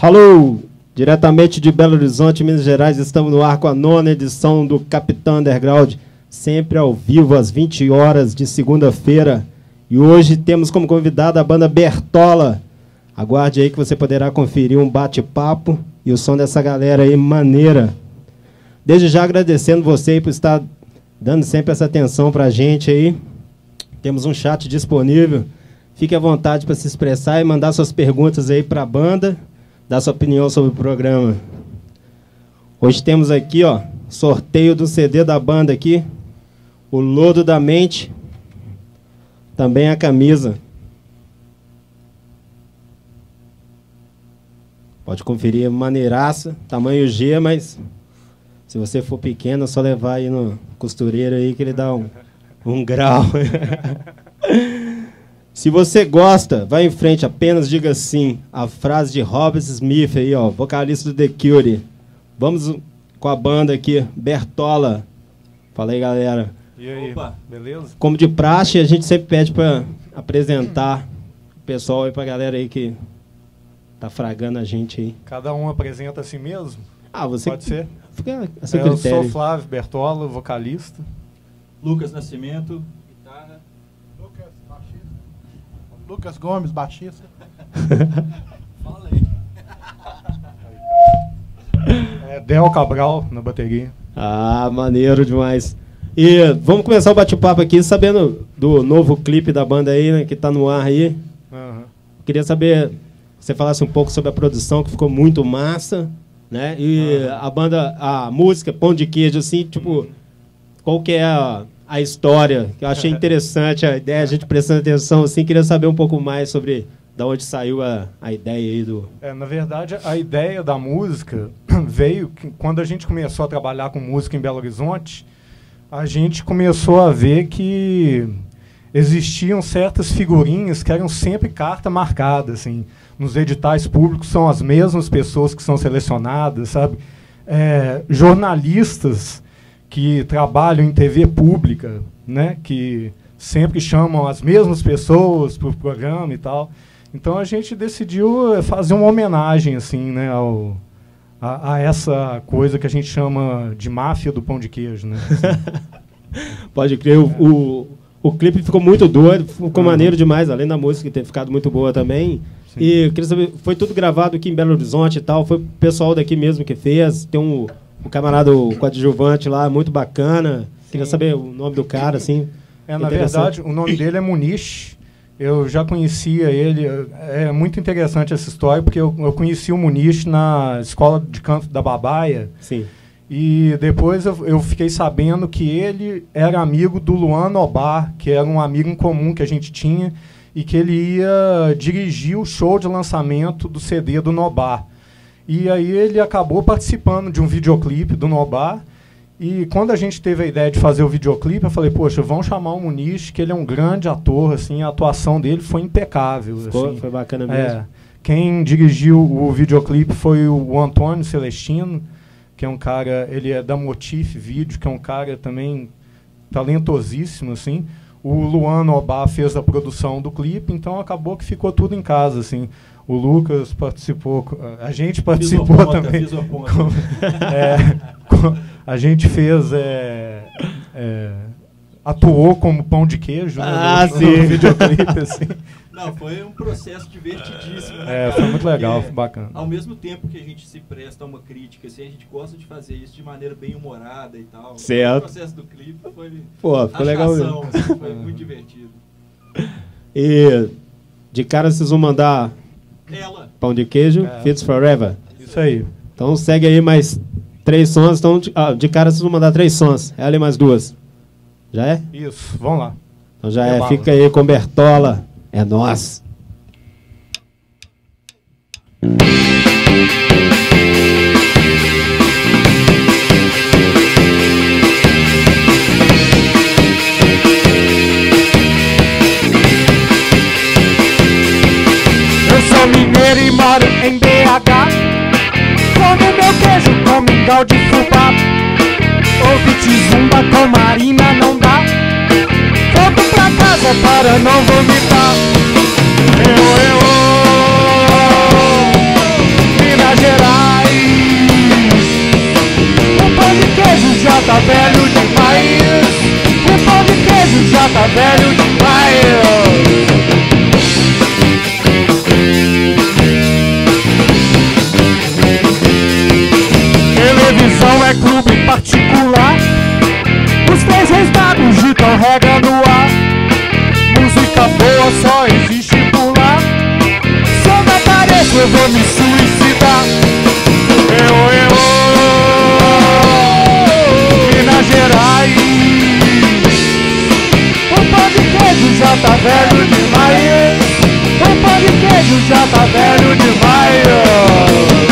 Alô, diretamente de Belo Horizonte, Minas Gerais, estamos no ar com a 9ª edição do Capitão Underground, sempre ao vivo às 20 horas de segunda-feira. E hoje temos como convidada a banda Bertola. Aguarde aí que você poderá conferir um bate-papo e o som dessa galera aí maneira. Desde já agradecendo você aí por estar dando sempre essa atenção pra gente aí. Temos um chat disponível. Fique à vontade para se expressar e mandar suas perguntas aí para a banda, dar sua opinião sobre o programa. Hoje temos aqui, ó, sorteio do CD da banda aqui, o Lodo da Mente, também a camisa. Pode conferir, maneiraça, tamanho G, mas se você for pequeno, é só levar aí no costureiro aí que ele dá um grau. Se você gosta, vai em frente, apenas diga sim. A frase de Robert Smith aí, ó, vocalista do The Cure. Vamos com a banda aqui, Bertola. Fala aí, galera. E aí, opa, beleza? Como de praxe, a gente sempre pede para apresentar o pessoal aí, pra galera aí que tá fragando a gente aí. Cada um apresenta a si mesmo? Ah, você... Pode ser. Fica a seu Eu critério. sou Flávio Bertola, vocalista. Lucas Nascimento, guitarra. Lucas, baixista. Lucas Gomes, baixista. Fala aí. Del Cabral, na bateria. Ah, maneiro demais. E vamos começar o bate-papo aqui, sabendo do novo clipe da banda aí, né, que tá no ar aí. Uhum. Queria saber, você falasse um pouco sobre a produção, que ficou muito massa, né? E a banda, a música, Pão de Queijo, assim, tipo, qual que é a história? Eu achei interessante a ideia, a gente prestando atenção, assim, queria saber um pouco mais sobre da onde saiu a ideia aí do... Na verdade, a ideia da música veio quando a gente começou a trabalhar com música em Belo Horizonte, a gente começou a ver que existiam certas figurinhas que eram sempre carta marcada, assim. Nos editais públicos são as mesmas pessoas que são selecionadas, sabe? Jornalistas que trabalham em TV pública, né? Que sempre chamam as mesmas pessoas para o programa e tal. Então a gente decidiu fazer uma homenagem, assim, né, a essa coisa que a gente chama de máfia do pão de queijo, né? Pode crer, o clipe ficou muito doido, ficou maneiro demais, além da música ter ficado muito boa também. Sim. E eu queria saber, foi tudo gravado aqui em Belo Horizonte e tal, foi o pessoal daqui mesmo que fez, tem um camarada, o coadjuvante lá, muito bacana. Sim. Queria saber o nome do cara, assim. Na verdade, o nome dele é Muniz. Eu já conhecia ele, é muito interessante essa história, porque eu conheci o Muniz na escola de canto da Babaia. Sim. E depois eu fiquei sabendo que ele era amigo do Luan Nobar, que era um amigo em comum que a gente tinha, e que ele ia dirigir o show de lançamento do CD do Nobar. E aí ele acabou participando de um videoclipe do Nobar. E quando a gente teve a ideia de fazer o videoclipe, eu falei, poxa, vamos chamar o Muniz, que ele é um grande ator, assim, a atuação dele foi impecável. Assim. Foi bacana mesmo. Quem dirigiu o videoclipe foi o Antônio Celestino, que é um cara, ele é da Motif Vídeo, que é um cara também talentosíssimo, assim. O Luan Nobar fez a produção do clipe, então acabou que ficou tudo em casa, assim. O Lucas participou, a gente participou também. Fiz uma ponta. A gente fez, atuou como pão de queijo, né, no videoclipe, assim. Não, foi um processo divertidíssimo, né, foi muito legal, foi bacana. Ao mesmo tempo que a gente se presta a uma crítica, assim, a gente gosta de fazer isso de maneira bem humorada e tal. Certo. O processo do clipe foi ficou legal mesmo. Assim, foi muito divertido. E de cara vocês vão mandar Pão de Queijo, Fits Forever. Isso aí. Então segue aí mais 3 sons. Então, de cara vocês vão mandar 3 sons. Ela e mais 2. Já é? Isso, vamos lá. Então já é. Fica aí com Bertola. É nóis. Eu sou mineiro e moro em BH. Como meu queijo com mingau de fubá. Ouvir zumba com Marina não dá. Volto pra casa para não vomitar. Mina tá velho demais. O pão de queijo já tá velho demais. Televisão é clube particular. Os três reis magos ditam regra no ar. Música boa só existe por lá. Se eu não apareço eu vou me suicidar. Minas Gerais. O pão de queijo já tá velho demais. O pão de queijo já tá velho demais.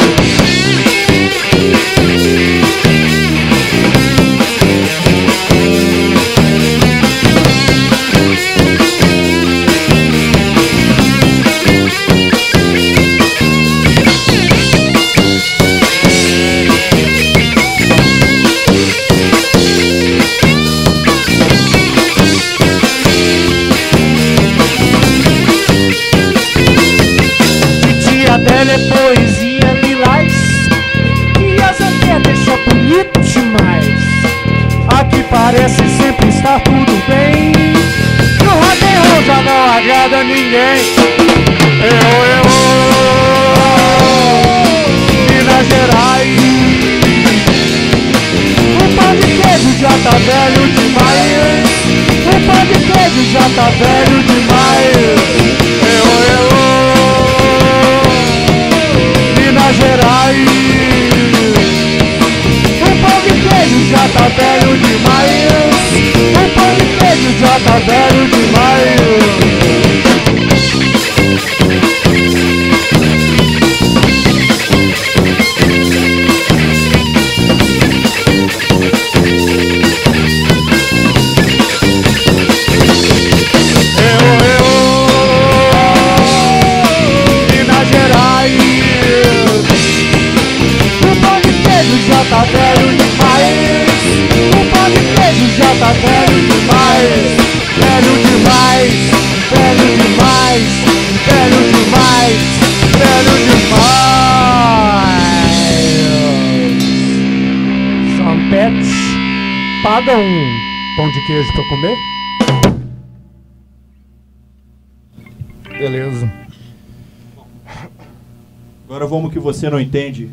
É poesia lilás e a Zanqué deixa bonito demais. Aqui parece sempre estar tudo bem. No rock and roll já não agrada ninguém. Minas Gerais. O pão de queijo já tá velho demais. O pão de queijo já tá velho demais. Minas Gerais. O pão de queijo já tá velho demais. O pão de queijo já tá velho demais. Já tá velho demais. O pão de queijo já tá velho demais. Velho demais, velho demais, velho demais, velho demais. São Pets, paga um pão de queijo pra eu comer? Beleza. Agora vamos que você não entende.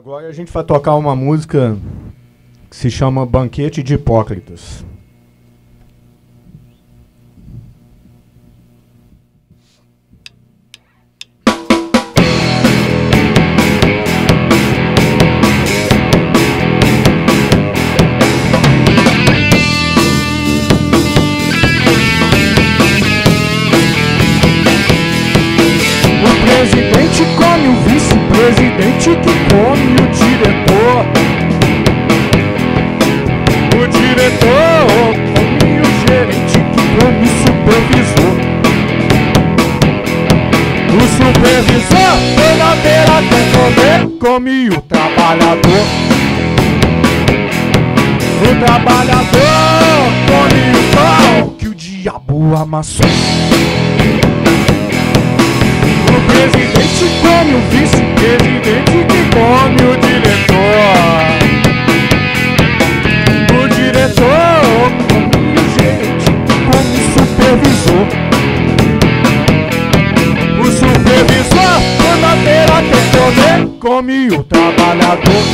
Agora a gente vai tocar uma música que se chama Banquete de Hipócritas. O presidente come o vice-presidente que come o diretor. O diretor come o gerente que come o supervisor. O supervisor, toda beira tem poder, come o trabalhador. O trabalhador come o pão que o diabo amassou. O presidente come o vice-presidente que come o diretor. O diretor come o gerente que come o supervisor. O supervisor, toda beira tem poder, come o trabalhador.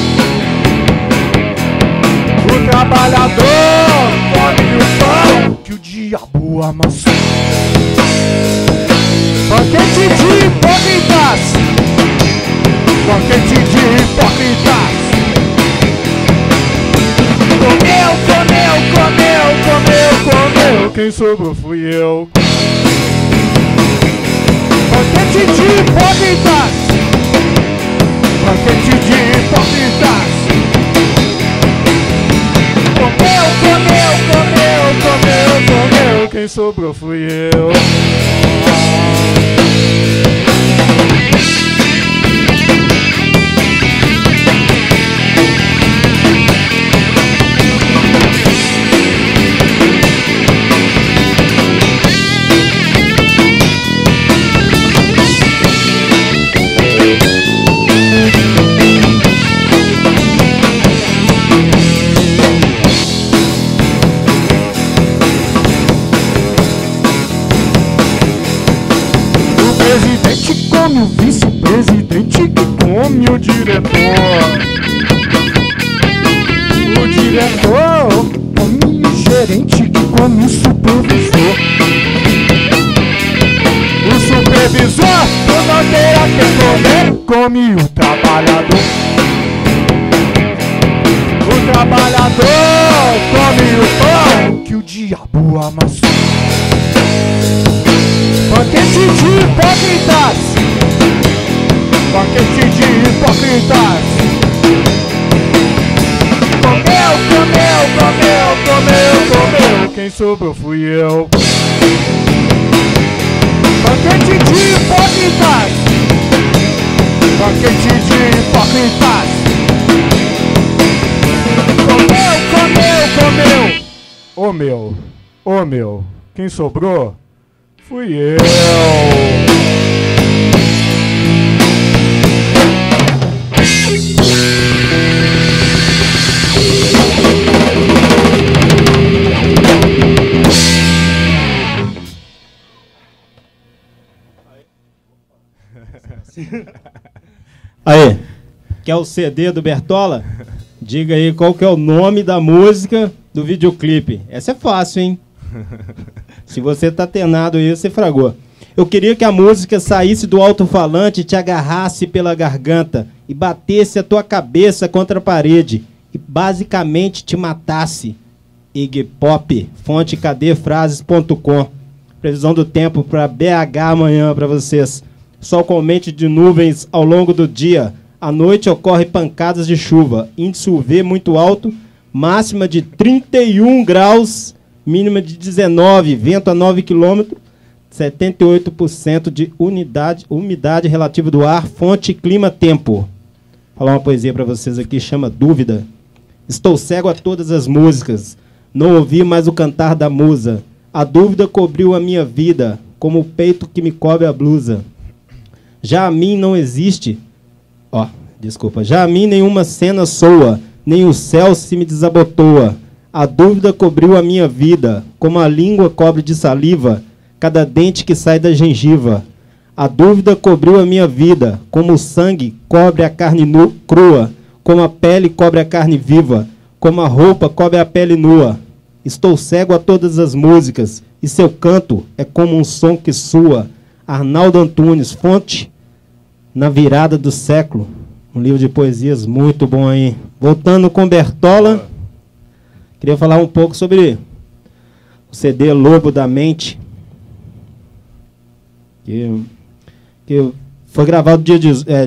O trabalhador come o pão que o diabo amassou. Banquete de hipócritas. Banquete de hipócritas. Comeu, comeu, comeu, comeu, comeu. Quem sobrou fui eu. Banquete de hipócritas. Banquete de hipócritas. Comeu, comeu, comeu, comeu, comeu. Quem sobrou fui eu. O vice-presidente que come o diretor. O diretor come o gerente que come o supervisor. O supervisor, toda beira tem poder, come o trabalhador. O trabalhador come o pão que o diabo amassou. Banquete de hipócritas. Banquete de hipócritas. Comeu, comeu, comeu, comeu, comeu. Quem sobrou fui eu. Banquete de hipócritas. Banquete de hipócritas. Comeu, comeu, comeu. Ô meu, ô meu. Quem sobrou fui eu. Aí, quer o CD do Bertola? Diga aí qual que é o nome da música do videoclipe. Essa é fácil, hein? Se você tá tenado aí, você fragou. Eu queria que a música saísse do alto-falante, te agarrasse pela garganta e batesse a tua cabeça contra a parede e basicamente te matasse. Iggy Pop, fonte cadefrases.com. Previsão do tempo para BH amanhã para vocês. Sol com mente de nuvens ao longo do dia. À noite ocorre pancadas de chuva. Índice UV muito alto, máxima de 31 graus, mínima de 19, vento a 9 km, 78% de umidade relativa do ar, fonte clima-tempo. Vou falar uma poesia para vocês aqui, chama Dúvida. Estou cego a todas as músicas, não ouvi mais o cantar da musa. A dúvida cobriu a minha vida, como o peito que me cobre a blusa. Já a mim não existe... Já a mim nenhuma cena soa, nem o céu se me desabotoa. A dúvida cobriu a minha vida, como a língua cobre de saliva cada dente que sai da gengiva. A dúvida cobriu a minha vida, como o sangue cobre a carne crua. como a pele cobre a carne viva, como a roupa cobre a pele nua. Estou cego a todas as músicas, e seu canto é como um som que sua. Arnaldo Antunes, fonte na virada do século. Um livro de poesias muito bom aí. Voltando com Bertola, queria falar um pouco sobre o CD Lobo da Mente, que foi gravado dia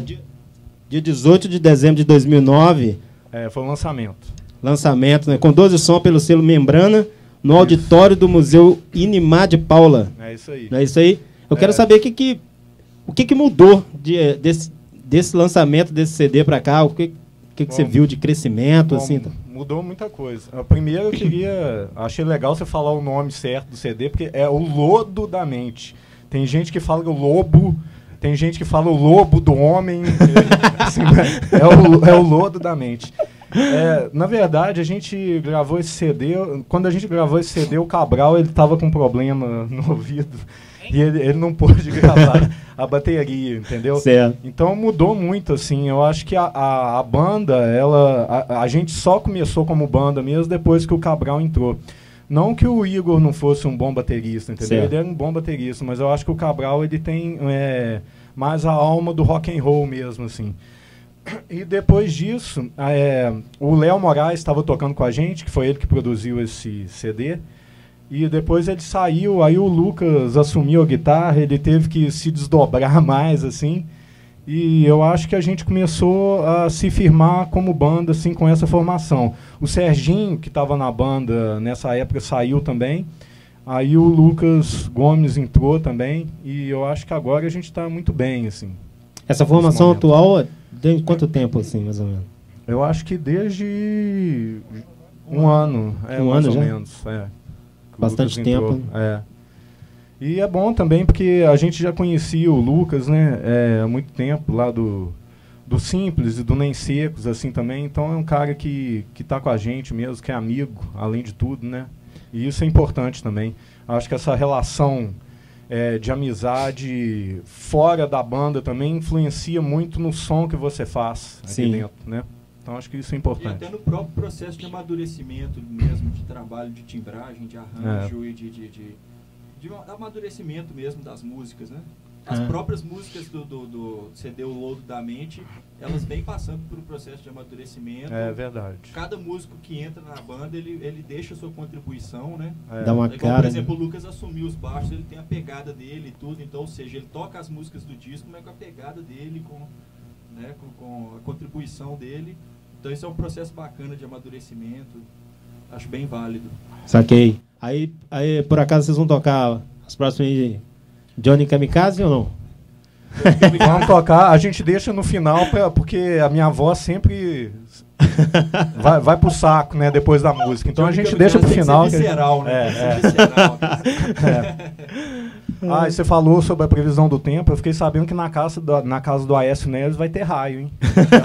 18 de dezembro de 2009. Foi um lançamento. Lançamento, né, com 12 sons pelo selo Membrana, no auditório do Museu Inimar de Paula. É isso aí. Não é isso aí? Eu quero saber o que que mudou desse lançamento desse CD para cá, o que você viu de crescimento? Bom, assim, tá? Mudou muita coisa. Primeiro achei legal você falar o nome certo do CD, porque é o Lodo da Mente. Tem gente que fala o lobo, tem gente que fala o lobo do homem, assim, é o Lodo da Mente. Na verdade, a gente gravou esse CD, quando a gente gravou esse CD, o Cabral ele estava com um problema no ouvido e ele não pôde gravar a bateria, entendeu? Certo. Então mudou muito, assim, eu acho que a banda, a gente só começou como banda mesmo depois que o Cabral entrou. Não que o Igor não fosse um bom baterista, entendeu? Certo. Ele era um bom baterista, mas eu acho que o Cabral ele tem mais a alma do rock and roll mesmo, assim. E depois disso, o Léo Moraes estava tocando com a gente, que foi ele que produziu esse CD. E depois ele saiu, aí o Lucas assumiu a guitarra, ele teve que se desdobrar mais, assim. E eu acho que a gente começou a se firmar como banda, assim, com essa formação. O Serginho, que estava na banda nessa época, saiu também. Aí o Lucas Gomes entrou também. E eu acho que agora a gente está muito bem, assim. Essa formação atual, tem quanto tempo, assim, mais ou menos? Eu acho que desde um ano. Mais ou menos. Bastante tempo. E é bom também porque a gente já conhecia o Lucas, né, há muito tempo, lá do Simples e do Nem Secos, assim, também. Então é um cara que tá com a gente mesmo, que é amigo, além de tudo, né. E isso é importante também. Acho que essa relação de amizade fora da banda também influencia muito no som que você faz aqui dentro, né. Então acho que isso é importante. E até no próprio processo de amadurecimento mesmo, de trabalho, de timbragem, de arranjo e de amadurecimento mesmo das músicas, né? As próprias músicas do CD O Lodo da Mente, elas vêm passando por um processo de amadurecimento. É verdade. Cada músico que entra na banda, ele deixa a sua contribuição, né? Dá uma Igual, cara. por exemplo, o Lucas assumiu os baixos, ele tem a pegada dele e tudo, então, ou seja, ele toca as músicas do disco, mas com a pegada dele, com a contribuição dele. Então isso é um processo bacana de amadurecimento, acho bem válido. Saquei. Aí por acaso vocês vão tocar as próximas de Johnny Kamikaze ou não? Vamos tocar, a gente deixa no final, porque a minha voz sempre vai pro saco, né, depois da música. Então a gente deixa pro final. Visceral, né? Ah, e você falou sobre a previsão do tempo, eu fiquei sabendo que na casa do Aécio Neves vai ter raio, hein?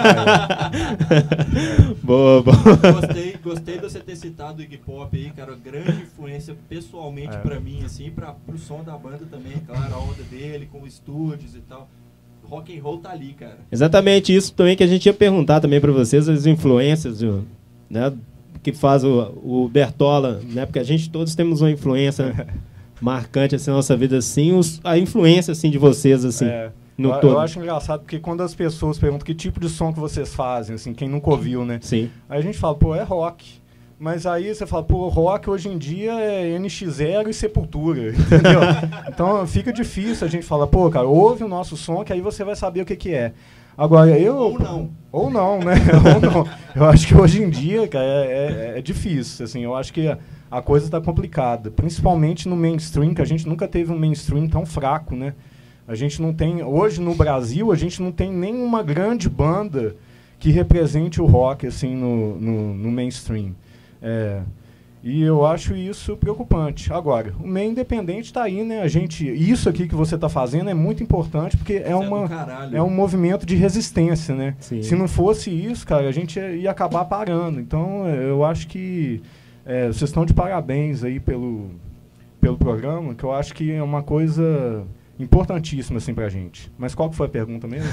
Boa. Gostei de você ter citado o Iggy Pop aí, cara, grande influência pessoalmente pra mim, assim, pro som da banda também, claro, a onda dele, com estúdios e tal. Rock and roll tá ali, cara. Exatamente isso também que a gente ia perguntar também para vocês, as influências, né, que faz o Bertola, né, porque a gente todos temos uma influência marcante assim, na nossa vida, assim, a influência assim, de vocês, assim, no todo. Eu acho engraçado, porque quando as pessoas perguntam que tipo de som que vocês fazem, assim, quem nunca ouviu, né? Sim. Aí a gente fala, pô, é rock. Mas aí você fala, pô, rock hoje em dia é NX0 e Sepultura, entendeu? Então fica difícil a gente falar, pô, cara, ouve o nosso som que aí você vai saber o que é. Agora, Ou não, né? Ou não. Eu acho que hoje em dia, cara, é difícil, assim, eu acho que a coisa está complicada, principalmente no mainstream, que a gente nunca teve um mainstream tão fraco, né? A gente não tem, hoje no Brasil, a gente não tem nenhuma grande banda que represente o rock, assim, no mainstream. E eu acho isso preocupante. Agora, o meio independente está aí, né? Isso aqui que você está fazendo é muito importante, porque é um movimento de resistência, né? Sim. Se não fosse isso, cara, a gente ia acabar parando. Então, eu acho que vocês estão de parabéns aí pelo programa, que eu acho que é uma coisa importantíssimo assim pra gente. Mas qual que foi a pergunta mesmo?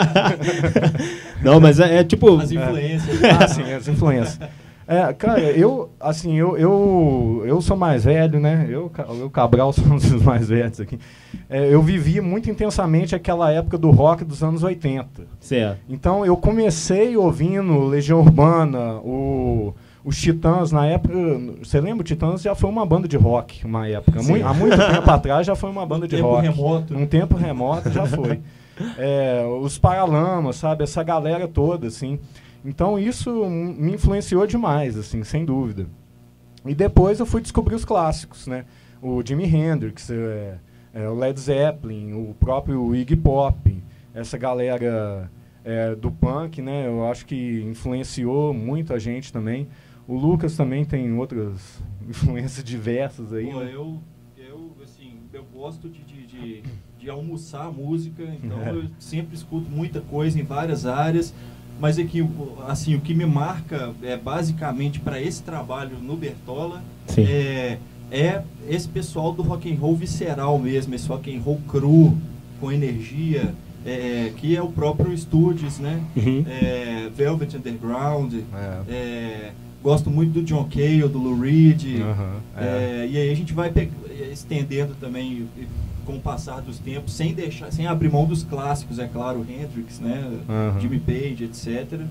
Não, mas é tipo... As influências. Sim, as influências. Cara, eu sou mais velho, né? Eu e o Cabral somos os mais velhos aqui. Eu vivi muito intensamente aquela época do rock dos anos 80. Certo. Então, eu comecei ouvindo Legião Urbana, os Titãs, na época... Você lembra? O Titãs já foi uma banda de rock, uma época. Há muito tempo atrás já foi uma banda de rock. Um tempo remoto já foi. Os Paralamas, sabe? Essa galera toda, assim... Então isso me influenciou demais, assim, sem dúvida. E depois eu fui descobrir os clássicos, né? O Jimi Hendrix, o Led Zeppelin, o próprio Iggy Pop, essa galera do punk, né? Eu acho que influenciou muito a gente também. O Lucas também tem outras influências diversas aí. Pô, eu gosto de almoçar a música, então eu sempre escuto muita coisa em várias áreas. Mas aqui, assim, o que me marca basicamente para esse trabalho no Bertola é esse pessoal do rock and roll visceral mesmo, esse rock and roll cru, com energia, que é o próprio Stooges, né? Velvet Underground, gosto muito do John Cale, do Lou Reed, e aí a gente vai estendendo também com o passar dos tempos, sem abrir mão dos clássicos, é claro, Hendrix, né, Jimmy Page, etc.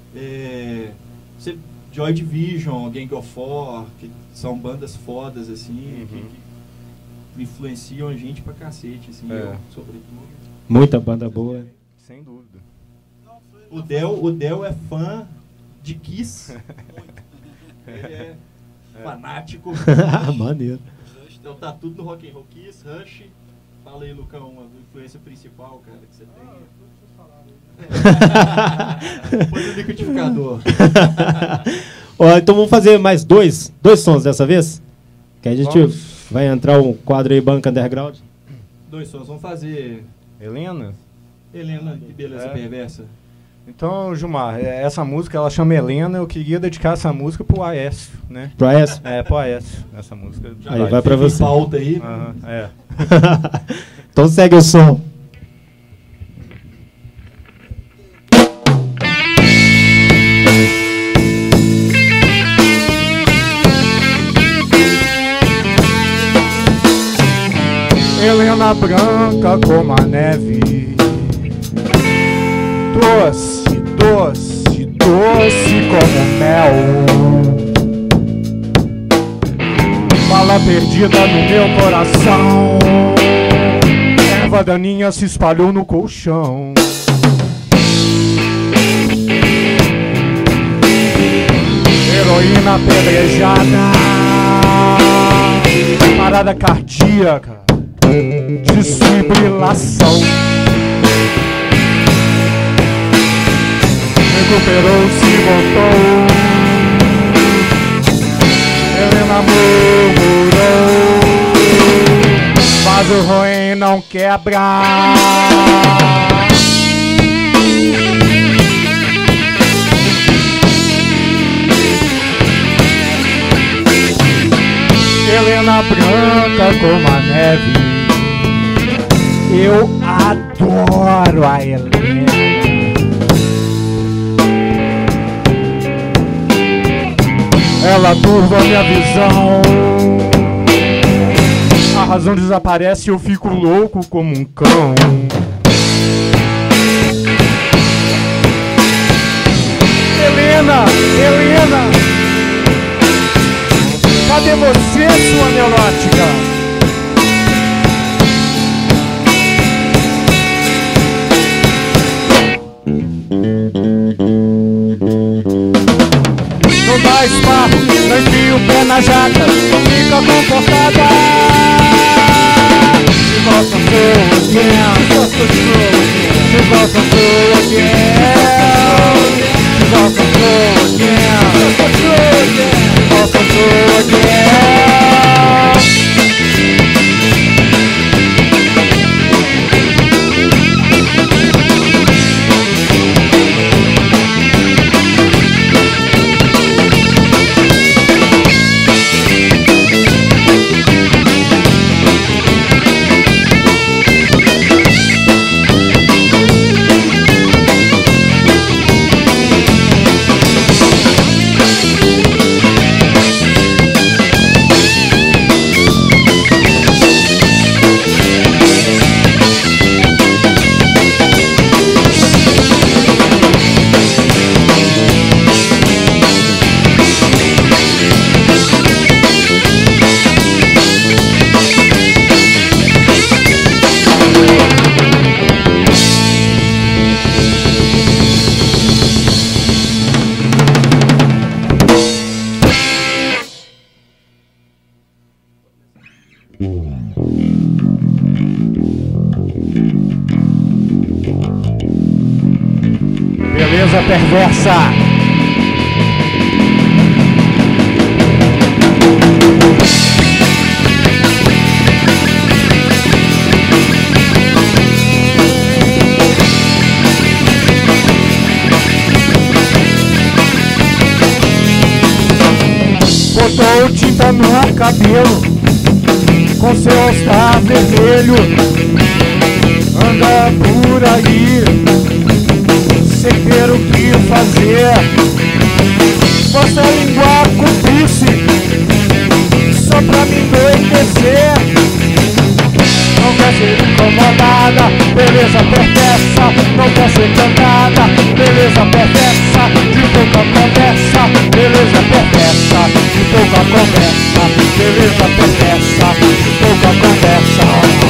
Joy Division, Gang of Four, que são bandas fodas, assim, que influenciam a gente pra cacete, assim, eu, sobretudo. Muita banda boa. Sem dúvida. O Del é fã de Kiss. Ele é fanático. Maneiro. Então tá tudo no rock and roll. Kiss, Rush. Fala aí, Lucão, a influência principal, cara, que você tem. Põe no liquidificador. Então vamos fazer mais dois sons dessa vez? Que a gente vai entrar um quadro aí, Banca Underground. 2 sons, vamos fazer... Helena, que beleza perversa. Então, Gilmar, essa música, ela chama Helena, eu queria dedicar essa música pro Aécio, né? Pro Aécio? Pro Aécio, essa música. Aí vai pra você. Pauta aí. Então segue o som. Helena branca como a neve, doce, doce, doce como mel, bala perdida no meu coração, erva daninha se espalhou no colchão. Heroína apedrejada, parada cardíaca, desfibrilação. Recuperou-se e voltou. Helena murmurou: vaso ruim não quebra. Helena branca como a neve, eu adoro a Helena. Ela turva minha visão, a razão desaparece e eu fico louco como um cão. Helena, Helena, cadê você, sua neurótica? Não dá esparro, não enfia o pé na jaca, não fica comportada. She goes on through again, she goes on through again, she goes on through again, she goes on through again. perversa. Botou tinta no cabelo, com seu all-star vermelho, anda por aí, sem ter o que fazer. Você língua cúmplice, só pra me endoidecer. Não quer ser incomodada, beleza perversa. Não quer ser cantada, beleza perversa. De pouca conversa, beleza perversa. De pouca conversa, beleza perversa. De pouca conversa.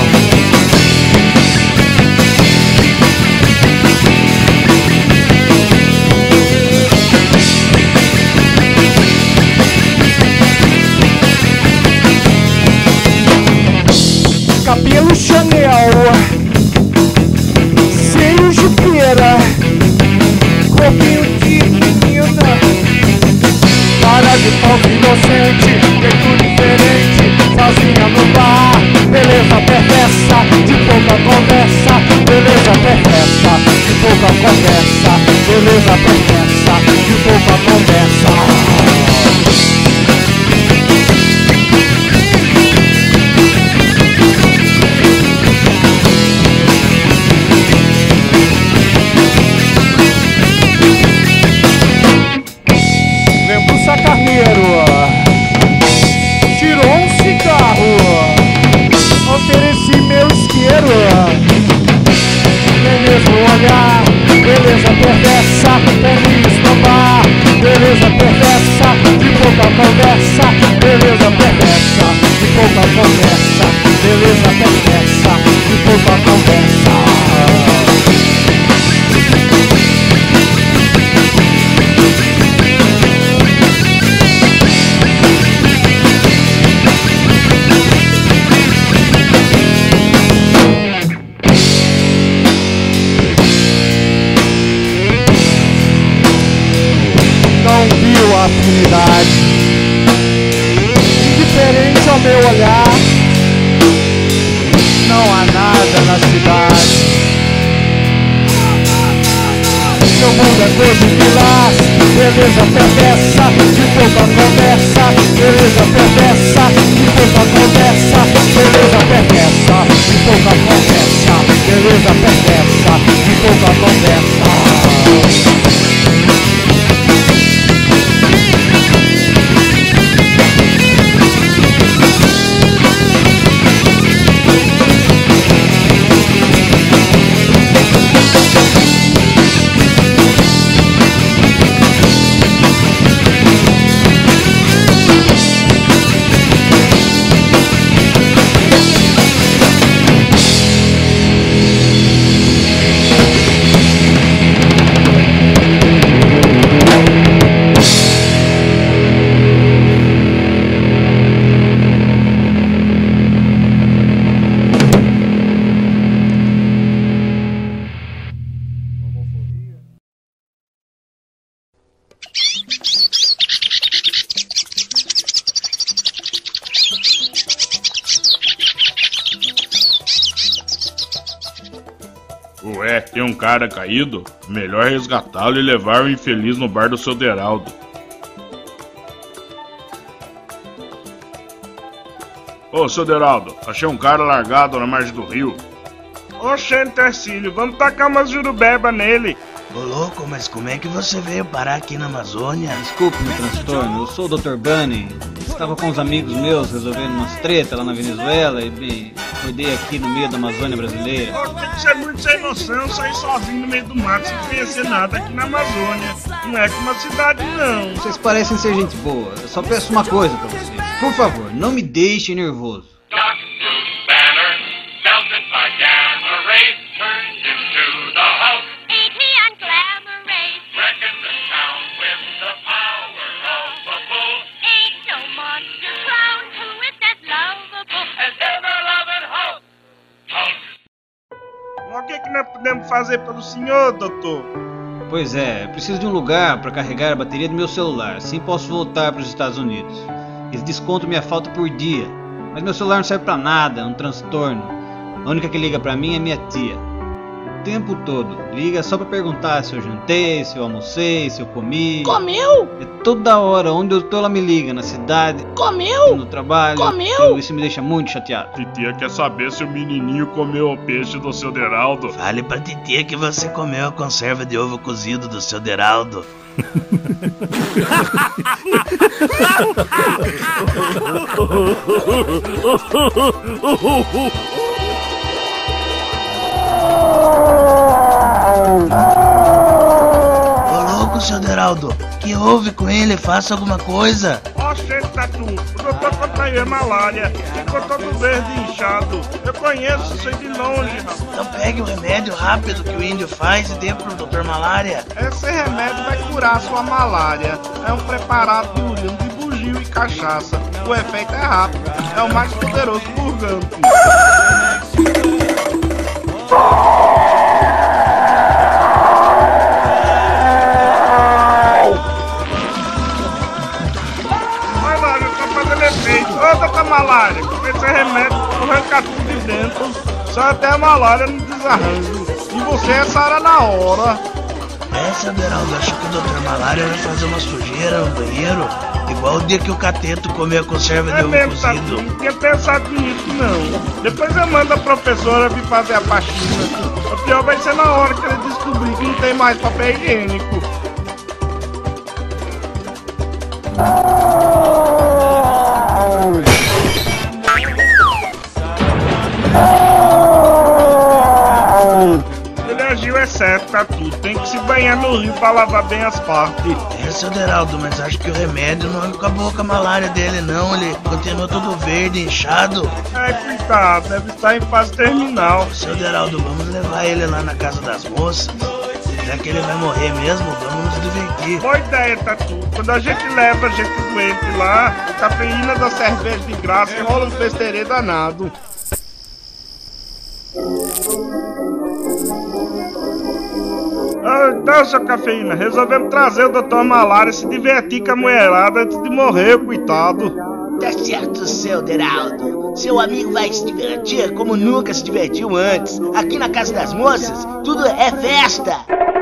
Cabelo Chanel, seios de pera, corpinho de menina, cara de pobre inocente, jeito diferente, sozinha no bar, beleza perversa, de pouca conversa, beleza perversa, de pouca conversa, beleza perversa, de pouca conversa. Carneiro tirou um cigarro, ofereci meu isqueiro. Nem mesmo olhar, beleza perversa, pra me esnobar, beleza perversa, de pouca conversa, beleza perversa, de pouca conversa, beleza perversa, de pouca conversa. Afinidade, indiferente ao meu olhar, não há nada na cidade. Meu mundo é cor de lilás, beleza perversa, de pouca conversa, beleza perversa, de pouca conversa, beleza perversa, de pouca conversa, beleza perversa, de pouca conversa. Ué, tem um cara caído? Melhor resgatá-lo e levar o infeliz no bar do seu Deraldo. Ô, seu Deraldo, achei um cara largado na margem do rio. Oxê, Tercílio, vamos tacar umas jurubeba nele. Ô louco, mas como é que você veio parar aqui na Amazônia? Desculpe o transtorno, eu sou o Dr. Bunny. Estava com uns amigos meus resolvendo umas tretas lá na Venezuela e me acordei aqui no meio da Amazônia brasileira. Tem que ser muito sem noção sair sozinho no meio do mato sem conhecer nada aqui na Amazônia. Não é como uma cidade, não. Vocês parecem ser gente boa. Eu só peço uma coisa pra vocês. Por favor, não me deixem nervoso. O que nós podemos fazer pelo senhor, doutor? Pois é, preciso de um lugar para carregar a bateria do meu celular, assim posso voltar para os Estados Unidos. Eles descontam minha falta por dia, mas meu celular não serve para nada, é um transtorno. A única que liga para mim é minha tia. O tempo todo, liga só para perguntar se eu jantei, se eu almocei, se eu comi. Comeu? É toda hora, onde eu tô ela me liga, na cidade, Comeu? no trabalho. Comeu? Isso me deixa muito chateado. Titia quer saber se o menininho comeu o peixe do seu Deraldo. Fale pra titia que você comeu a conserva de ovo cozido do seu Deraldo. Ô louco, seu Deraldo, que houve com ele? Faça alguma coisa. Oxe, Tatu, o doutor contagiou malária. Ficou todo verde e inchado. Eu conheço isso aí de longe, rapaz. Então pegue o remédio rápido que o índio faz e dê pro doutor Malária. Esse remédio vai curar sua malária. É um preparado de urina de bugio e cachaça. O efeito é rápido. É o mais poderoso purgante. Malária, tá fazendo efeito. Ô, doutor Malária, com esse remédio arranca tudo de dentro. Só até a malária no desarranjo. E você sara na hora. Seu Deraldo, acho que o doutor Malária vai fazer uma sujeira no banheiro, igual o dia que o Cateto comeu a conserva de ovo mesmo, cozido. Não tinha pensado nisso, não. Depois eu mando a professora vir fazer a faxina. O pior vai ser na hora que ele descobrir que não tem mais papel higiênico. Ele agiu excesso, tá tudo. Tem que se banhar no rio pra lavar bem as partes. Seu Deraldo, mas acho que o remédio não acabou com a malária dele, não. Ele continua todo verde, inchado. Coitado, deve estar em fase terminal. Seu Deraldo, vamos levar ele lá na casa das moças. Já que ele vai morrer mesmo, vamos nos divertir. Boa ideia, Tatu. Quando a gente leva a gente doente lá, a cafeína da cerveja de graça rola um festeirê danado. Então, sua cafeína, resolvemos trazer o doutor Malária e se divertir com a mulherada antes de morrer, coitado. Tá certo, seu Deraldo. Seu amigo vai se divertir como nunca se divertiu antes. Aqui na Casa das Moças, tudo é festa.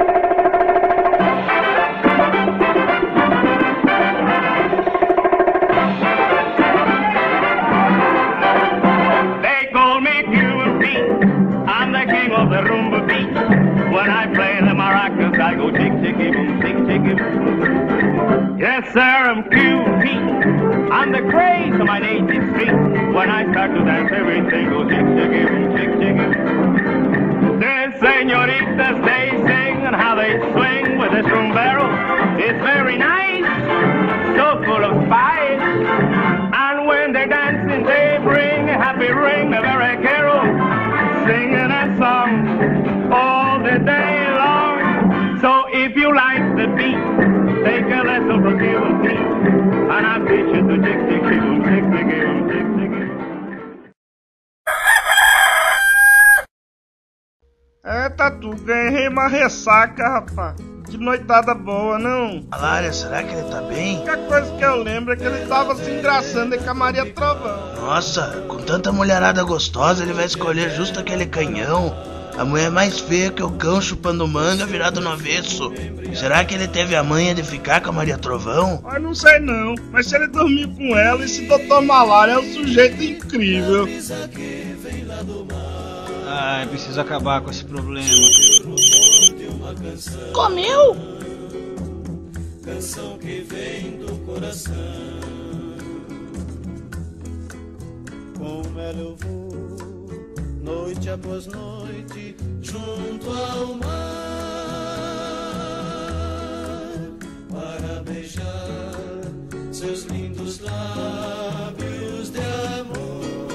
They call me QB. I'm the king of the rumba beat. When I play the maracas, I go tick, ticky, boom, tick, ticky, boom. Yes, sir, I'm QB. I'm the craze of my native street. When I start to dance, everything goes tick, ticky, boom, tick, ticky, boom. The senoritas, they sing and how they swing with this rumbero. It's very nice, so full of spice. And when they're dancing, they bring a happy ring, a very carol, singing a song all the day long. So if you like the beat, take a lesson from Q&T, and I'll teach you to tick, tick, tick, boom, tick, tick, boom, tick, tick, boom. Tatu, ganhei uma ressaca, rapaz. Que noitada boa, não? Malária, será que ele tá bem? A única coisa que eu lembro é que ele tava se engraçando com a Maria Trovão. Nossa, com tanta mulherada gostosa, ele vai escolher justo aquele canhão. A mulher mais feia que o cão chupando manga virado no avesso. Será que ele teve a manha de ficar com a Maria Trovão? Eu não sei não, mas se ele dormir com ela, esse doutor Malária é um sujeito incrível. Ai, preciso acabar com esse problema. Comeu? Canção que vem do coração. Com ela eu vou, noite após noite, junto ao mar, para beijar seus lindos lábios de amor.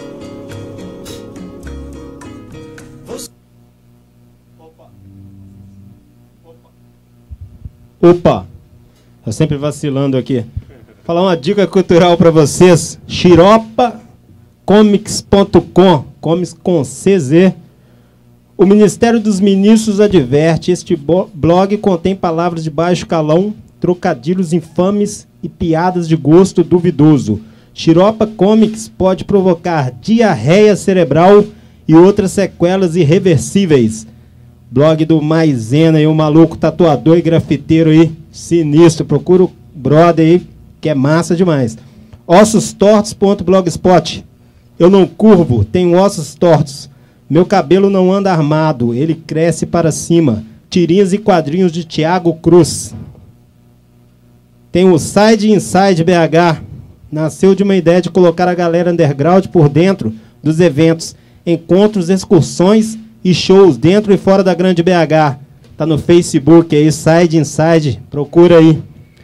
Opa, eu sempre vacilando aqui. Falar uma dica cultural para vocês. Xiropacomics.com, comics com CZ. O Ministério dos Ministros adverte: este blog contém palavras de baixo calão, trocadilhos infames e piadas de gosto duvidoso. Xiropa Comics pode provocar diarreia cerebral e outras sequelas irreversíveis. Blog do Maisena e o maluco tatuador e grafiteiro aí, sinistro. Procura o brother aí, que é massa demais. Ossostortos.blogspot. Eu não curvo, tenho ossos tortos. Meu cabelo não anda armado, ele cresce para cima. Tirinhas e quadrinhos de Thiago Cruz. Tem o Side Inside BH. Nasceu de uma ideia de colocar a galera underground por dentro dos eventos, encontros, excursões e shows dentro e fora da grande BH. Tá no Facebook aí, Side Inside, procura aí.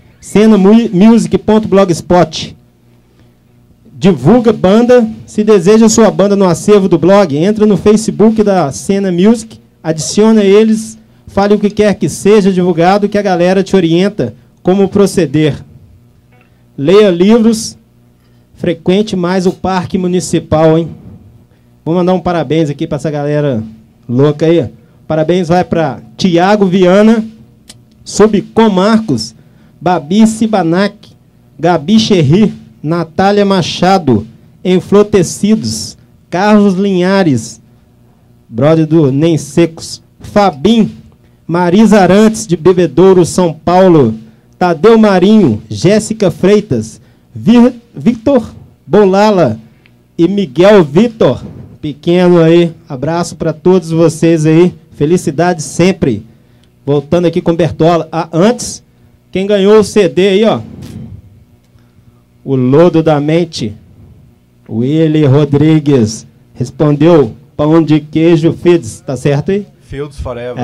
cenamusic.blogspot. Divulga banda. Se deseja sua banda no acervo do blog, entra no Facebook da Cena Music, adiciona eles, fale o que quer que seja divulgado, que a galera te orienta como proceder. Leia livros, frequente mais o Parque Municipal, hein? Vou mandar um parabéns aqui para essa galera louca aí. Parabéns vai para Tiago Viana, Subcom Marcos, Babi Sibanac, Gabi Cherry, Natália Machado, Enflotecidos, Carlos Linhares, brother do Nem Secos, Fabim, Marisa Arantes, de Bebedouro, São Paulo, Tadeu Marinho, Jéssica Freitas, Victor Bolala e Miguel Vitor, pequeno aí. Abraço para todos vocês aí, felicidade sempre. Voltando aqui com Bertola. Antes, quem ganhou o CD aí, ó, o Lodo da Mente, Willy Rodrigues, respondeu: pão de queijo Fields, tá certo aí? Fields Forever.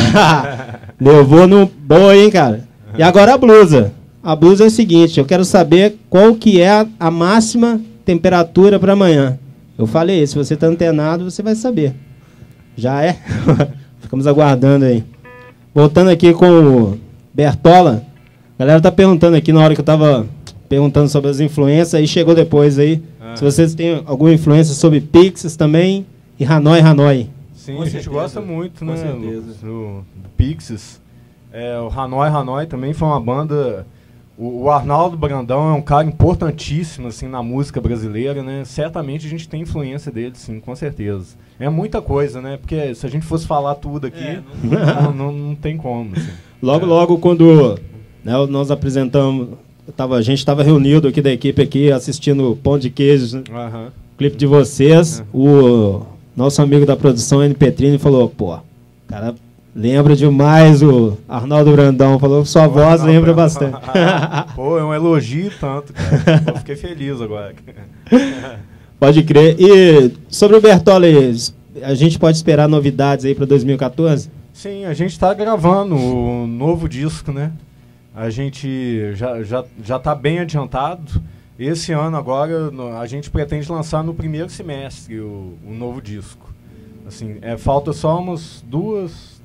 Levou no boi, hein, cara? E agora a blusa. A blusa é o seguinte, eu quero saber qual que é a máxima temperatura para amanhã. Eu falei, se você tá antenado, você vai saber. Já é? Ficamos aguardando aí. Voltando aqui com o Bertola, a galera tá perguntando aqui na hora que eu tava perguntando sobre as influências, aí chegou depois aí. Se vocês têm alguma influência sobre Pixies também e Hanoi. Sim, a gente gosta muito, né, do Pixies. O Hanoi também foi uma banda. O Arnaldo Brandão é um cara importantíssimo assim, na música brasileira, né? Certamente a gente tem influência dele, sim, com certeza. É muita coisa, né? Porque se a gente fosse falar tudo aqui, não tem como. Assim. Logo, quando nós apresentamos, a gente estava reunido aqui da equipe aqui, assistindo Pão de Queijo, né? O clipe de vocês, o nosso amigo da produção, N. Petrini, falou, pô, cara, lembra demais o Arnaldo Brandão, falou que sua voz lembra bastante. Pô, é um elogio tanto, cara. Eu fiquei feliz agora. Pode crer. E sobre o Bertoli, a gente pode esperar novidades aí para 2014? Sim, a gente está gravando o novo disco, né? A gente já está bem adiantado. Esse ano agora a gente pretende lançar no primeiro semestre o novo disco. Assim, falta só umas duas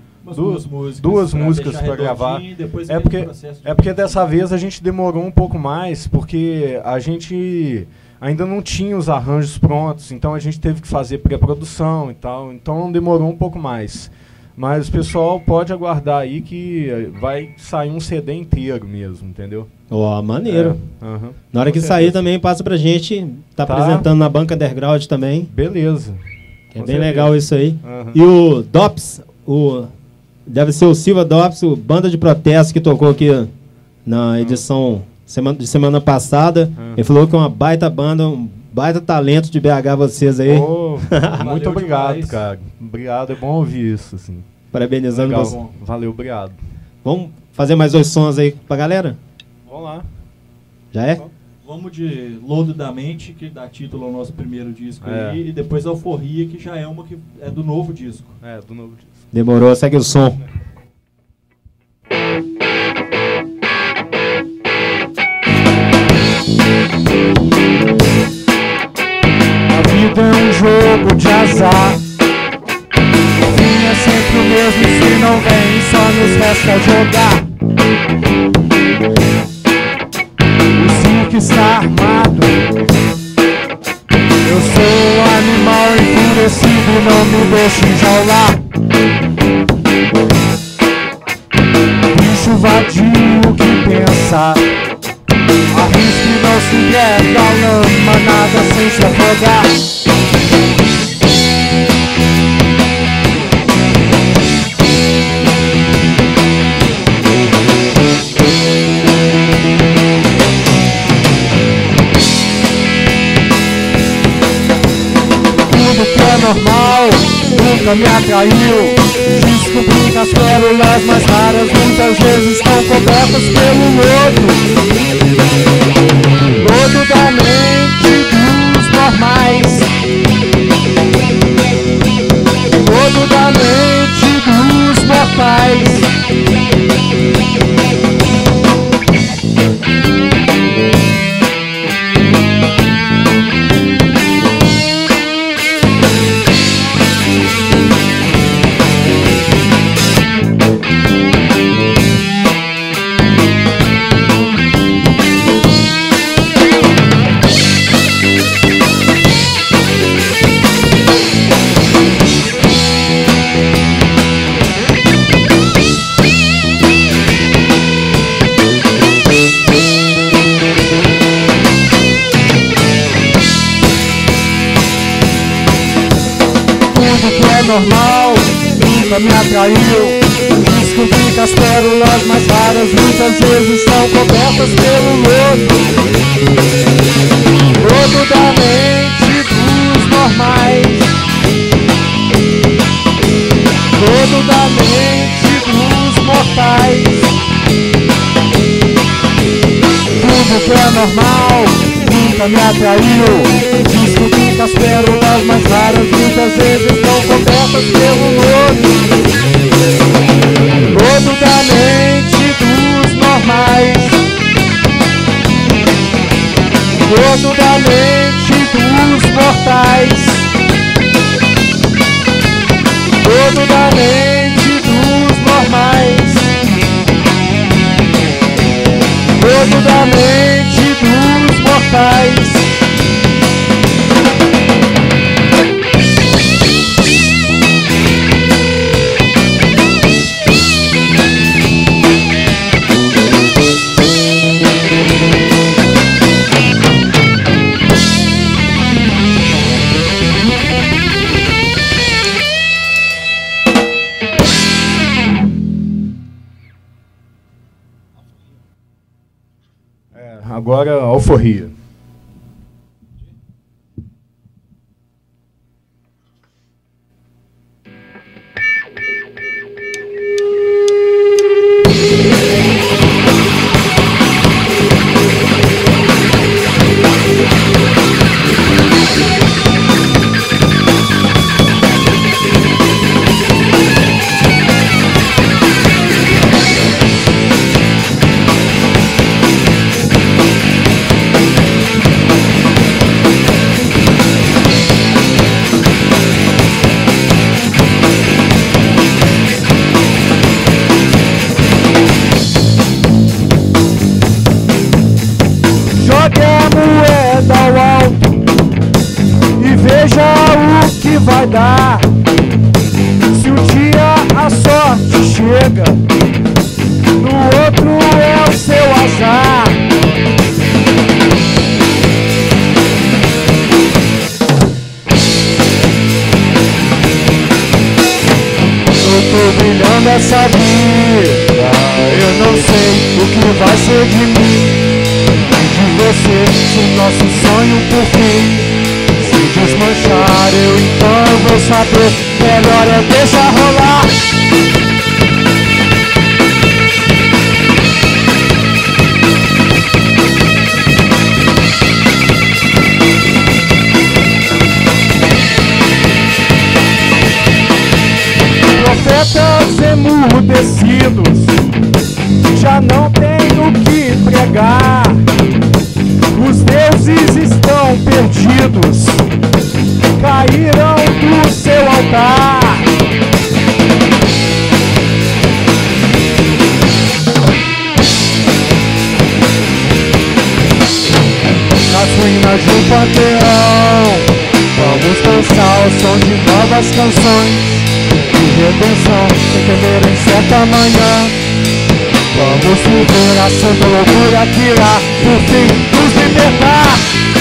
músicas para gravar. É porque dessa vez a gente demorou um pouco mais, porque a gente ainda não tinha os arranjos prontos, então a gente teve que fazer pré-produção e tal, então demorou um pouco mais. Mas o pessoal pode aguardar aí que vai sair um CD inteiro mesmo, entendeu? Ó, maneiro. Na hora que sair também passa pra gente, tá apresentando na banca Underground também. Beleza. Que é bem legal isso aí. E o Dops, deve ser o Silva Dops, o banda de protesto que tocou aqui na edição de semana passada. Ele falou que é uma baita banda, um baita talento de BH vocês aí. Muito obrigado, demais, cara. Obrigado, é bom ouvir isso. Assim. Parabenizando você. Valeu, obrigado. Vamos fazer mais 2 sons aí pra galera? Vamos lá. Já é? Vamos de Lodo da Mente, que dá título ao nosso primeiro disco aí, e depois Alforria, que já é uma que é do novo disco. Do novo disco. Demorou, segue o som. A vida é um jogo de azar. O fim é sempre o mesmo, se não vem, só nos resta jogar. O circo está armado. Eu sou o animal enfurecido não me deixe enjaular. Bicho vadio que pensa, arrisca e não se entrega à lama, nada sem se afogar. Tudo que é normal nunca me atraiu. Descobri que as pérolas mais raras muitas vezes estão cobertas pelo lodo. Lodo da mente dos normais. Lodo da mente dos mortais. Normal, nunca me atraiu. Descobri que as pérolas mais raras muitas vezes estão cobertas pelo lodo. Lodo da mente dos normais. Lodo da mente dos mortais. Tudo que é normal nunca me atraiu. Descobri que as pérolas mais raras muitas vezes estão cobertas pelo lodo. Lodo da mente dos normais. Lodo da mente dos mortais. Lodo da mente dos normais. Lodo da mente dos mortais. Agora, alforria. Vai dar se um dia a sorte chega, no outro é o seu azar. Eu tô brilhando essa vida, eu não sei o que vai ser de mim e de você, se o nosso sonho por fim desmanchar, eu então vou saber, melhor é deixar rolar. Profetas emudecidos, já não tenho o que pregar. Os deuses estão perdidos, caíram do seu altar. Nas ruínas de um panteão, vamos dançar o som de nós. novas canções de redenção se entenderem certa manhã. Vamos viver a santa loucura que irá, por fim, nos libertar.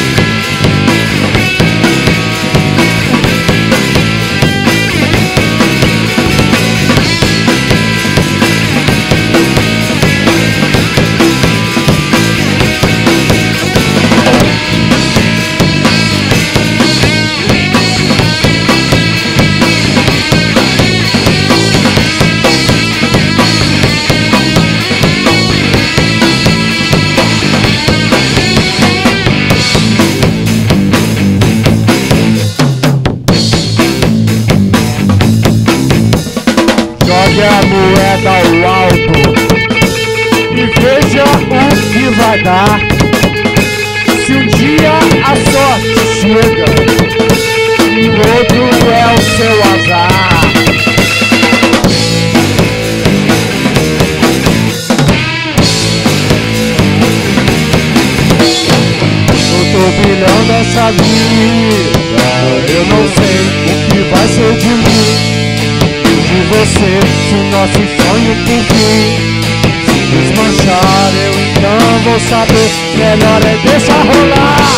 Jogue a moeda ao alto e veja o que vai dar. Se um dia a sorte chega, outro é o seu azar. No turbilhão dessa vida, eu não sei o que vai ser de mim, de você, se o nosso sonho por fim se desmanchar, eu então vou saber, melhor é deixar rolar.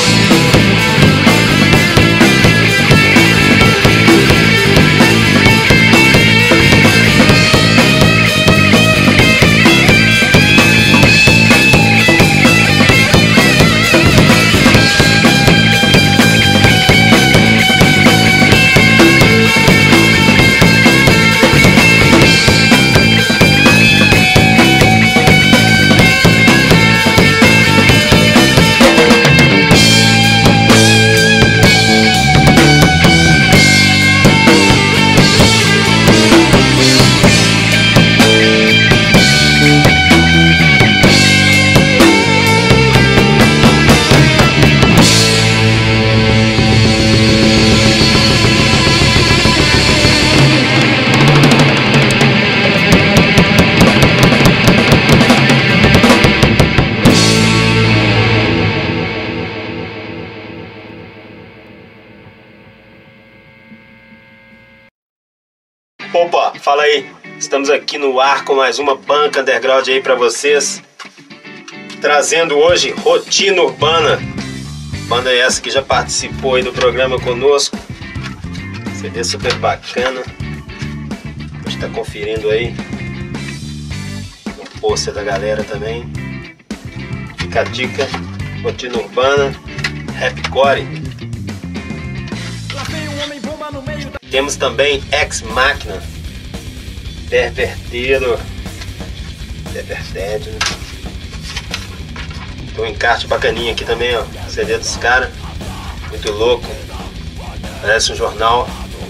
Opa, fala aí. Estamos aqui no ar com mais uma banca underground aí pra vocês. Trazendo hoje Rotina Urbana. Banda essa que já participou aí do programa conosco. CD super bacana. A gente tá conferindo aí o pôster da galera também. Fica a dica. Rotina Urbana, Rapcore. Temos também Ex Machina, Pervertido, né? Tem um encarte bacaninha aqui também, ó. CD dos caras, muito louco, parece um jornal.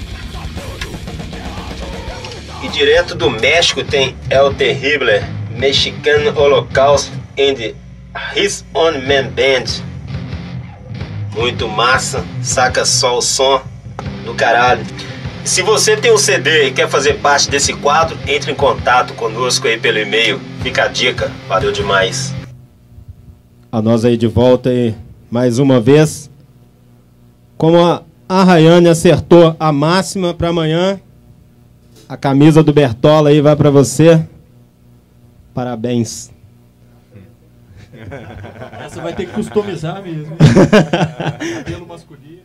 E direto do México tem El Terrible, Mexican Holocaust and His Own Man Band. Muito massa, saca só o som do caralho. Se você tem um CD e quer fazer parte desse quadro, entre em contato conosco aí pelo e-mail. Fica a dica, valeu demais. A nós aí de volta aí, mais uma vez. Como a Rayane acertou a máxima para amanhã, a camisa do Bertola aí vai para você. Parabéns. Essa vai ter que customizar mesmo. Cabelo masculino.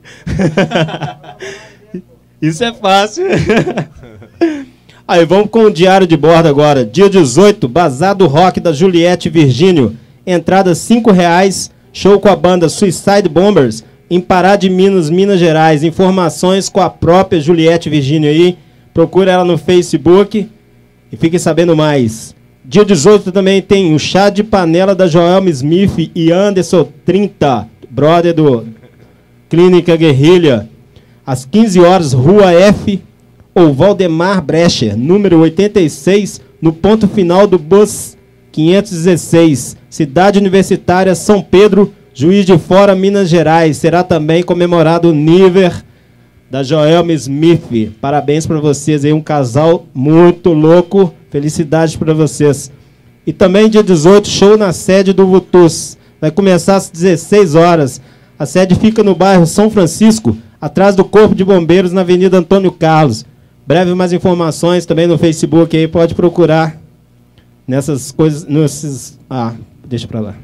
Isso é fácil. Aí, vamos com o diário de bordo agora. Dia 18, Bazar do Rock da Juliette Virgínio. Entrada R$5. Show com a banda Suicide Bombers em Pará de Minas, Minas Gerais. Informações com a própria Juliette Virgínio aí. Procura ela no Facebook e fiquem sabendo mais. Dia 18 também tem o chá de panela da Joelma Smith e Anderson 30, brother do Clínica Guerrilha. Às 15 horas, Rua F, ou Valdemar Brecher, número 86, no ponto final do bus 516, Cidade Universitária São Pedro, Juiz de Fora, Minas Gerais. Será também comemorado o nível da Joelma Smith. Parabéns para vocês aí, um casal muito louco. Felicidades para vocês. E também dia 18, show na sede do Vutus. Vai começar às 16 horas. A sede fica no bairro São Francisco, atrás do Corpo de Bombeiros, na Avenida Antônio Carlos. Breve mais informações também no Facebook aí, pode procurar nessas coisas, deixa pra lá.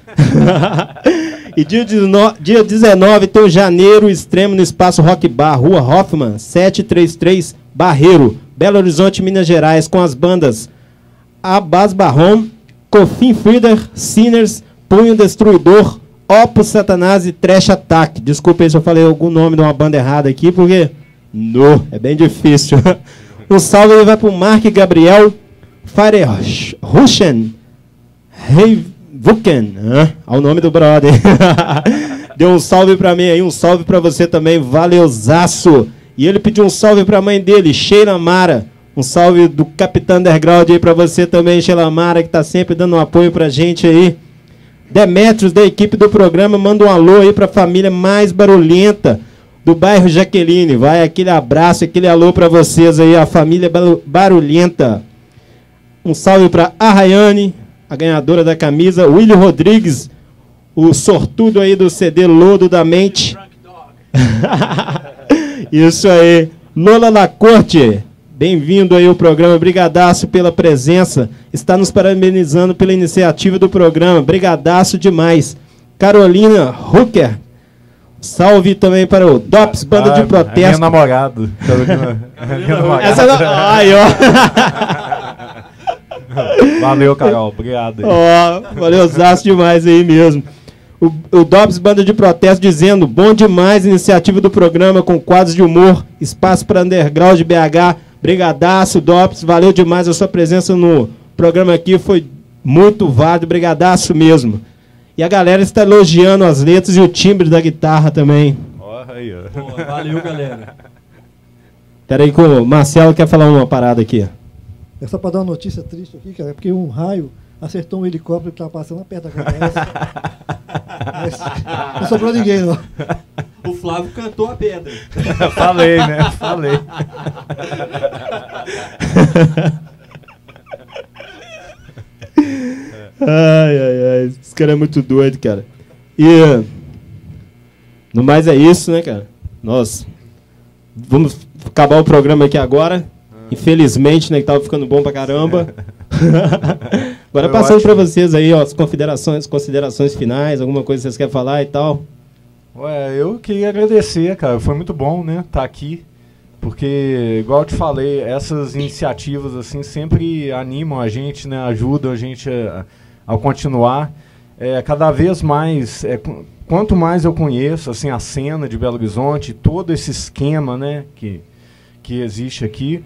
E dia 19 tem o Janeiro Extremo no Espaço Rock Bar, Rua Hoffman, 733, Barreiro, Belo Horizonte, Minas Gerais, com as bandas Abas Barrom, Cofim Frieder, Sinners, Punho Destruidor, Opus Satanás e Trash Attack. Desculpa aí se eu falei algum nome de uma banda errada aqui, porque é bem difícil. Um salve aí vai pro Mark Gabriel, Fire Ruschen, Vuken, ao nome do brother. Deu um salve pra mim aí, um salve pra você também, valeuzaço. E ele pediu um salve pra mãe dele, Sheila Mara. Um salve do Capitão Underground aí pra você também, Sheila Mara, que tá sempre dando um apoio pra gente aí. Demetrios, da equipe do programa, manda um alô aí pra família mais barulhenta do bairro Jaqueline. Vai aquele abraço, aquele alô pra vocês aí, a família barulhenta. Um salve pra Arraiane, a ganhadora da camisa, Willy Rodrigues, o sortudo aí do CD Lodo da Mente. Isso aí. Lola Lacorte, bem-vindo aí ao programa, brigadaço pela presença, está nos parabenizando pela iniciativa do programa, brigadaço demais. Carolina Hooker, salve também para o DOPS, banda de protesto. É meu namorado. Minha namorada. Ai, ó. Valeu, Carol. Obrigado. Valeuzaço demais aí mesmo. O Dobbs, banda de protesto, dizendo: bom demais a iniciativa do programa com quadros de humor, espaço para underground de BH. Brigadaço, Dobbs, valeu demais a sua presença no programa aqui, foi muito válido, brigadaço mesmo. E a galera está elogiando as letras e o timbre da guitarra também. Valeu, galera. Espera aí que o Marcelo quer falar uma parada aqui. É só para dar uma notícia triste aqui, cara, porque um raio acertou um helicóptero que estava passando perto da cabeça. Mas não sobrou ninguém, não. O Flávio cantou a pedra. Falei, né? Falei. Ai. Esse cara é muito doido, cara. E no mais é isso, né, cara? Nós vamos acabar o programa aqui agora. Infelizmente, né, que tava ficando bom pra caramba. Agora passando para vocês aí, ó, as considerações finais, alguma coisa que vocês querem falar e tal. Eu queria agradecer, cara. Foi muito bom, né, estar aqui. Porque, igual eu te falei, essas iniciativas assim sempre animam a gente, né, ajudam a gente a continuar. Cada vez mais, quanto mais eu conheço assim, a cena de Belo Horizonte, todo esse esquema, né, que existe aqui,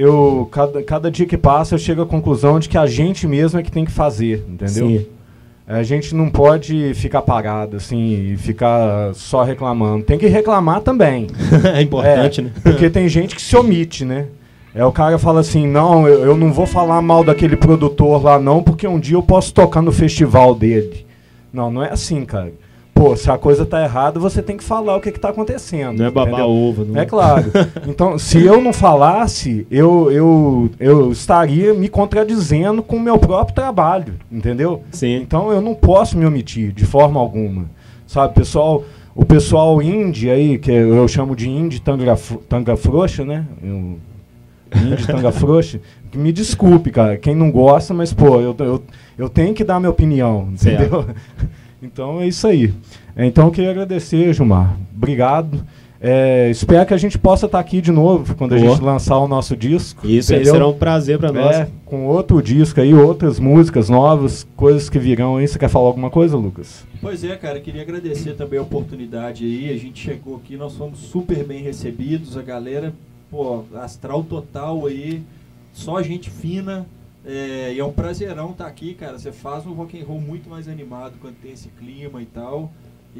cada dia que passa eu chego à conclusão de que a gente mesmo é que tem que fazer, entendeu? Sim. A gente não pode ficar parado assim e ficar só reclamando. Tem que reclamar também. É importante, né? Porque tem gente que se omite, né? O cara fala assim, não, eu não vou falar mal daquele produtor lá não, porque um dia eu posso tocar no festival dele. Não é assim, cara. Pô, se a coisa tá errada, você tem que falar o que tá acontecendo. Não é babar ovo. Não é claro. Então, se eu não falasse, eu estaria me contradizendo com o meu próprio trabalho, entendeu? Sim. Então, eu não posso me omitir de forma alguma. Sabe, pessoal, o pessoal indie aí, que eu chamo de indie tanga frouxa, né? Indie tanga frouxa. Me desculpe, cara, quem não gosta, mas, pô, eu tenho que dar minha opinião, entendeu? Certo. Então é isso aí. Então eu queria agradecer, Gilmar. Obrigado. Espero que a gente possa estar aqui de novo quando a gente lançar o nosso disco. Isso aí será um prazer para nós. Com outro disco aí, outras músicas novas, coisas que virão aí. Você quer falar alguma coisa, Lucas? Pois é, cara. Queria agradecer também a oportunidade aí. A gente chegou aqui, nós fomos super bem recebidos. A galera, pô, astral total aí. Só gente fina. E é um prazerão estar aqui, cara. Você faz um rock and roll muito mais animado quando tem esse clima e tal.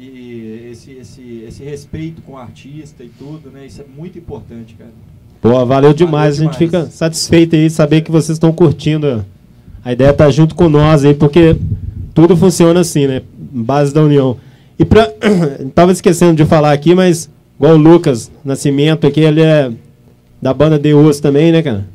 E esse respeito com o artista e tudo, né? Isso é muito importante, cara. Pô, valeu demais. A gente fica satisfeito aí de saber que vocês estão curtindo. A ideia é estar junto com nós aí, porque tudo funciona assim, né? Base da união. E tava esquecendo de falar aqui, mas igual o Lucas Nascimento aqui, ele é da banda Deus também, né, cara?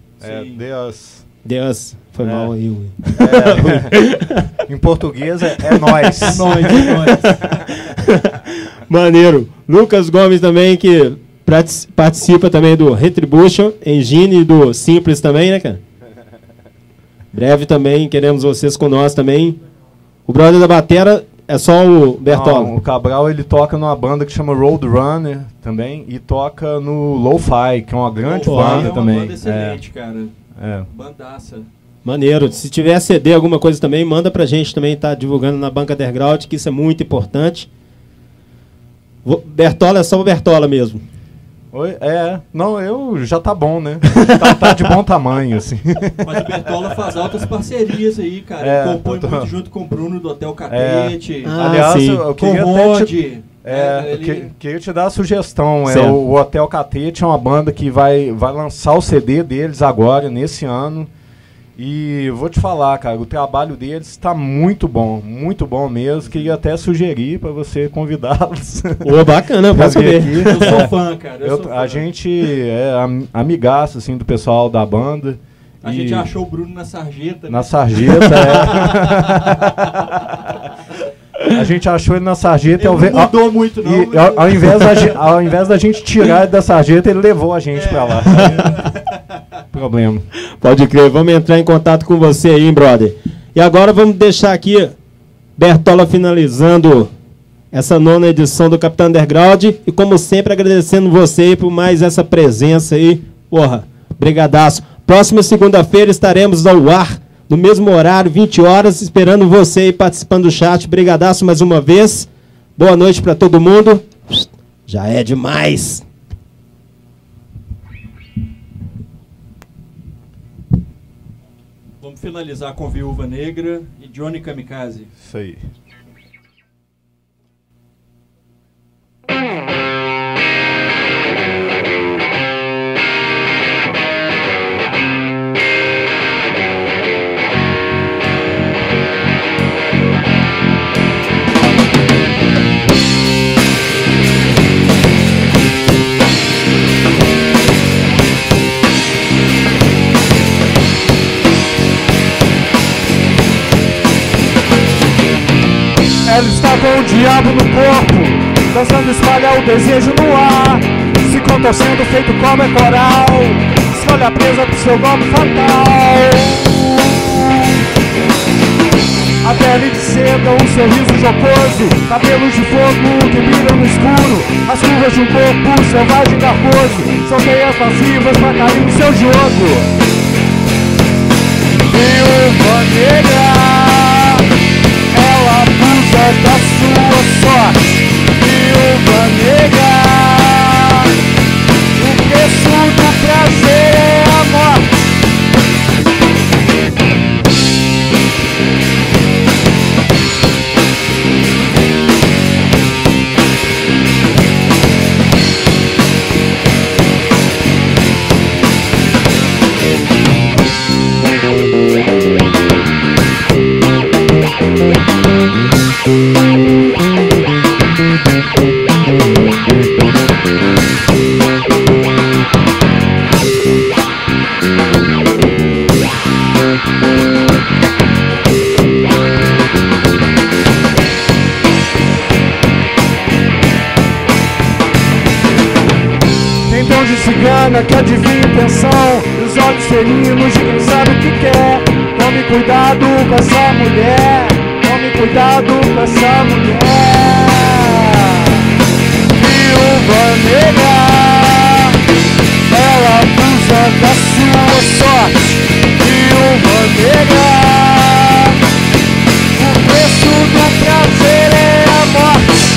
Deus. Foi mal aí. Em português é nós. É nós. Maneiro. Lucas Gomes também, que participa também do Retribution, Engine e do Simples também, né, cara? Breve também, queremos vocês com nós também. O brother da batera é só o Bertola. Não, o Cabral, ele toca numa banda que chama Roadrunner também e toca no Lo-Fi, que é uma grande banda também. É uma banda excelente, cara. Bandaça. Maneiro. Se tiver CD, alguma coisa também, manda pra gente também, tá divulgando na Banca Underground, que isso é muito importante. Bertola é só o Bertola mesmo. Oi? Não, eu já tá bom, né? tá de bom tamanho, assim. Mas o Bertola faz altas parcerias aí, cara. Ele compõe muito junto com o Bruno do Hotel Catete. Aliás, eu queria com o Rod. Queria te dar a sugestão. O Hotel Catete é uma banda que vai lançar o CD deles agora, nesse ano. E vou te falar, cara, o trabalho deles está muito bom mesmo. Queria até sugerir para você convidá-los. Bacana, posso ver. Eu sou fã, cara. A gente é amigaço assim, do pessoal da banda. A gente achou o Bruno na sarjeta. Na sarjeta, A gente achou ele na sarjeta. Ele não mudou muito, não. E, ao invés da gente tirar ele da sarjeta, ele levou a gente pra lá. Problema. Pode crer. Vamos entrar em contato com você aí, brother. E agora vamos deixar aqui Bertola finalizando essa 9ª edição do Capitão Underground. E como sempre, agradecendo você aí por mais essa presença aí. Porra, brigadaço. Próxima segunda-feira estaremos ao ar. No mesmo horário, 20 horas, esperando você aí participando do chat. Brigadaço mais uma vez. Boa noite para todo mundo. Já é demais. Vamos finalizar com Viúva Negra e Johnny Kamikaze. Isso aí. Ela está com o diabo no corpo, dançando espalhar o desejo no ar, se contorcendo feito como é coral, escolhe a presa pro seu golpe fatal. A pele de seda, um sorriso jocoso, cabelos de fogo que brilham no escuro, as curvas de um corpo selvagem e garboso, são teias passivas pra cair no seu jogo. Viúva negra, ela abusa da sua sorte. Viúva negra, o preço do prazer é a morte. Cigana que adivinha intenção, e os olhos felinos de quem sabe o que quer. Tome cuidado com essa mulher, tome cuidado com essa mulher. Viúva negra, ela abusa da sua sorte. Viúva negra, o preço do prazer é a morte.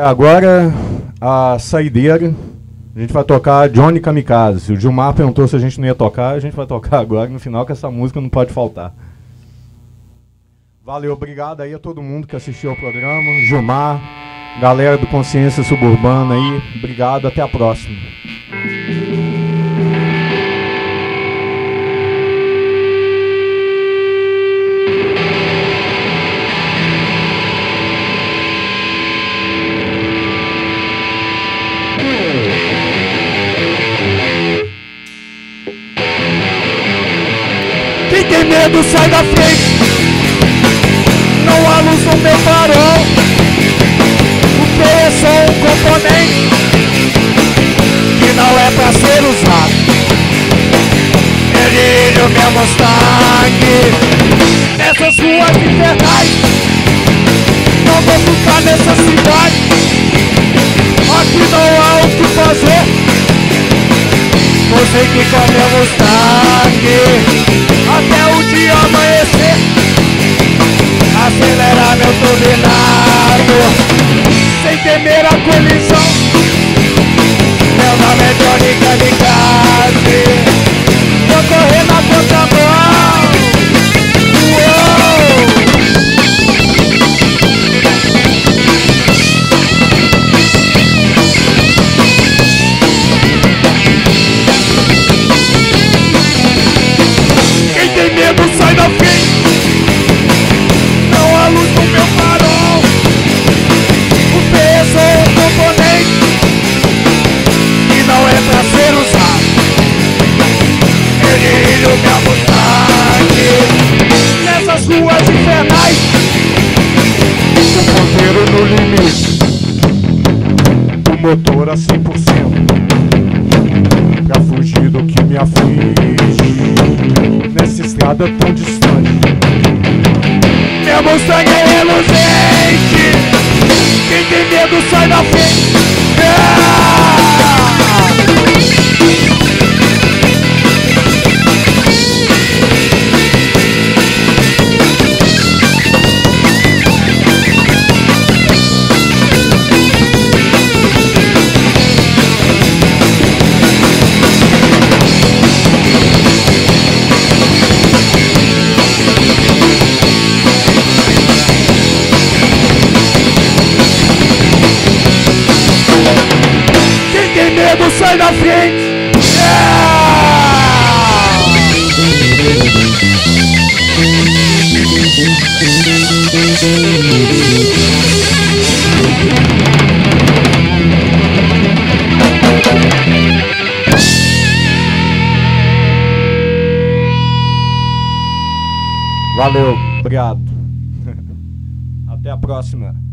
agora a saideira. A gente vai tocar Johnny Kamikaze. Se o Gilmar perguntou se a gente não ia tocar, a gente vai tocar agora no final, que essa música não pode faltar. Valeu, obrigado aí a todo mundo que assistiu ao programa. Gilmar, galera do Consciência Suburbana aí, obrigado, até a próxima. Quem tem medo sai da frente, não há luz no meu farol. O que é só um componente que não é pra ser usado. Ele o meu Mustang nessas ruas infernais. Não vou ficar nessa cidade, aqui não há o que fazer. Você que com meu Mustang até o dia amanhecer, acelerar meu turbinado sem temer a colisão. Meu nome é Johnny Kamikaze, vou correr na contramão. Quem tem medo sai da frente, não há luz no meu farol. O peso é um componente que não é pra ser usado. Ele o meu Mustang nessas ruas infernais, O ponteiro no limite, o motor a 100%, pra fugir do que me aflige nessa estrada tão distante. meu Mustang é reluzente. Quem tem medo sai da frente. Quem tem medo sai da frente. Valeu, obrigado. Até a próxima.